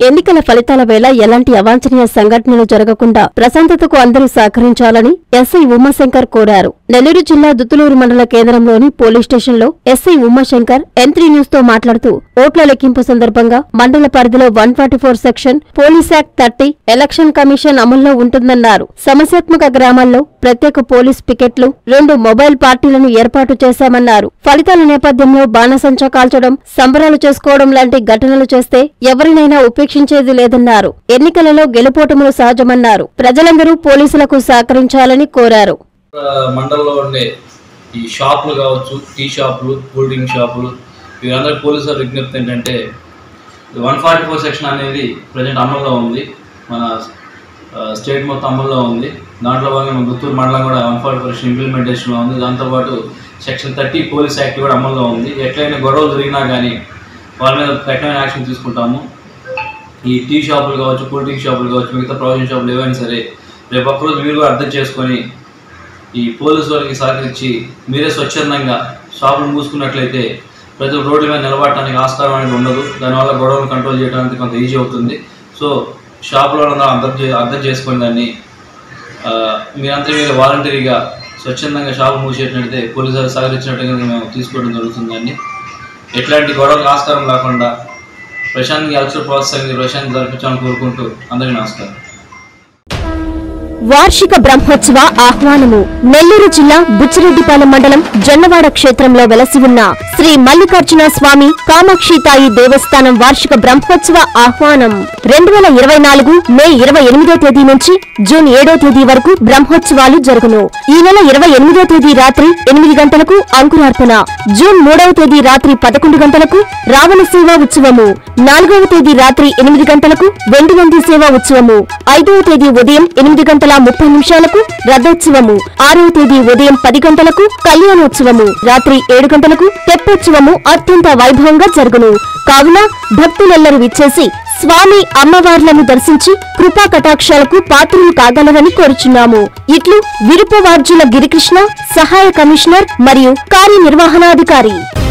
ఎన్నికల ఫలితాల వేళ ఎలాంటి అవాంఛనీయ సంఘటనలు జరగకుండా ప్రశాంతతకు అందరూ సహకరించాలని ఎస్ఐ ఉమాశంకర్ కోరారు. నెల్లూరు జిల్లా దుత్తులూరు మండల కేంద్రంలోని పోలీస్ స్టేషన్లో ఎస్ఐ ఉమాశంకర్ N3 న్యూస్ తో మాట్లాడుతూ ఓట్ల లెక్కింపు సందర్భంగా మండల పరిధిలో 144 section, police act 30, election commission అమల్లో ఉంటుందన్నారు. సమస్యాత్మక గ్రామాల్లో ప్రత్యేక పోలీస్ పికెట్లు, 2 మొబైల్ పార్టీలను ఏర్పాటు చేశామన్నారు. ఫలితాల నేపథ్యంలో బాణసంచా కాల్చడం, సంబరాలు చేసుకోవడం లాంటి ఘటనలు చేస్తే ఎవరినైనా ఉపేక్షించేది లేదన్నారు. ఎన్నికలలో గెలుపోటములు సహజమన్నారు. ప్రజలందరూ పోలీసులకు సహకరించాలని కోరారు. మండలంలో ఉండే ఈ షాపులు కావచ్చు, టీ షాపులు, కూల్ డ్రింక్ షాపులు, వీరందరూ పోలీసుల విజ్ఞప్తి ఏంటంటే 144 సెక్షన్ అనేది ప్రజెంట్ అమల్లో ఉంది. మన స్టేట్ మొత్తం అమల్లో ఉంది. దాంట్లో భాగంగా మన గుత్తూరు మండలం కూడా 144 సెక్షన్ ఇంప్లిమెంటేషన్లో ఉంది. దాంతోపాటు సెక్షన్ 30 పోలీస్ యాక్ట్ కూడా అమల్లో ఉంది. ఎట్లయినా గొడవలు జరిగినా కానీ వాళ్ళ మీద కఠినమైన యాక్షన్ తీసుకుంటాము. ఈ టీ షాపులు కావచ్చు, కూల్ డ్రింక్ షాపులు కావచ్చు, మిగతా ప్రొవిజన్ షాపులు ఏవైనా సరే రేపు ఒక్కరోజు మీరు కూడా అర్థం చేసుకొని ఈ పోలీసు వాళ్ళకి సహకరించి మీరే స్వచ్ఛందంగా షాపులు మూసుకున్నట్లయితే ప్రజలు రోడ్ల మీద నిలబడటానికి ఆస్కారం అనేది ఉండదు. దానివల్ల గొడవలు కంట్రోల్ చేయడానికి కొంత ఈజీ అవుతుంది. సో షాపులో అర్థం చేసుకుని దాన్ని మీరంతా మీరు వాలంటరీగా స్వచ్ఛందంగా షాపు మూసేటట్లయితే పోలీసులు సహకరించినట్టుగా మేము తీసుకోవడం జరుగుతుందండి. ఎట్లాంటి గొడవలకు ఆస్కారం లేకుండా ప్రశాంతంగా ఎలక్షన్ ప్రాసెస్ అనేది ప్రశాంతంగా జరిపించాలని కోరుకుంటూ అందరికీ నమస్కారం. వార్షిక బ్రహ్మోత్సవ ఆహ్వానము. నెల్లూరు జిల్లా బుచ్చిరెడ్డిపాలెం మండలం జొన్నవాడ క్షేత్రంలో వెలసి ఉన్న శ్రీ మల్లికార్జున స్వామి కామాక్షితాయి దేవస్థానం వార్షిక బ్రహ్మోత్సవ ఆహ్వానం 2024 మే 28వ తేదీ నుంచి జూన్ 7వ తేదీ వరకు బ్రహ్మోత్సవాలు జరుగును. ఈ నెల 28వ తేదీ రాత్రి 8 గంటలకు అంకురార్పణ, జూన్ 3వ తేదీ రాత్రి 11 గంటలకు రావణ సేవా ఉత్సవము, 4వ తేదీ రాత్రి 8 గంటలకు వెండి నంది సేవా ఉత్సవము, 5వ తేదీ ఉదయం 8:30 రథోత్సవము, 6వ తేదీ ఉదయం 10 గంటలకు కళ్యాణోత్సవము, రాత్రి 7 గంటలకు తెప్పోత్సవము అత్యంత వైభవంగా జరుగును. కావున భక్తులెల్లరూ విచ్చేసి స్వామి అమ్మవార్లను దర్శించి కృపా కటాక్షాలకు పాత్రలు కాగలరని కోరుచున్నాము. ఇట్లు విరుపవార్జుల గిరికృష్ణ, సహాయ కమిషనర్ మరియు కార్యనిర్వహణాధికారి.